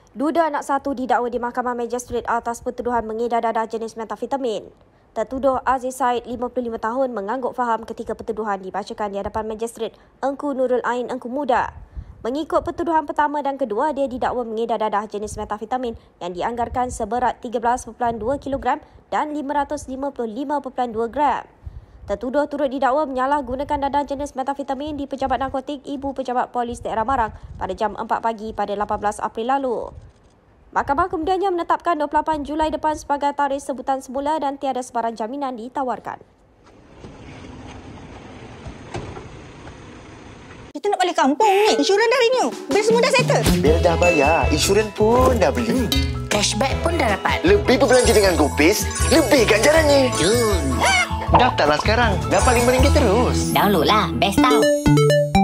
Duda anak satu didakwa di Mahkamah Magistrate atas pertuduhan mengedar dadah jenis metafetamin. Tertuduh Aziz Said, 55 tahun, mengangguk faham ketika pertuduhan dibacakan di hadapan Magistrate Engku Nurul Ain Engku Muda. Mengikut pertuduhan pertama dan kedua, dia didakwa mengedar dadah jenis metafetamin yang dianggarkan seberat 13.2 kg dan 555.2 gram. Tertuduh turut didakwa menyalahgunakan dadah jenis metafetamin di Pejabat Narkotik Ibu Pejabat Polis Daerah Marang pada jam 4 pagi pada 18 April lalu. Mahkamah kemudiannya menetapkan 28 Julai depan sebagai tarikh sebutan semula dan tiada sebarang jaminan ditawarkan. Kita nak balik kampung ni. Insurans dah renew. Bil semua dah settle. Bil dah bayar. Insurans pun dah beli. Cashback pun dah dapat. Lebih berbelanja dengan GoPace, lebih ganjarannya. Jun. Daftarlah sekarang. Dapat RM5 terus. Download lah. Best tau.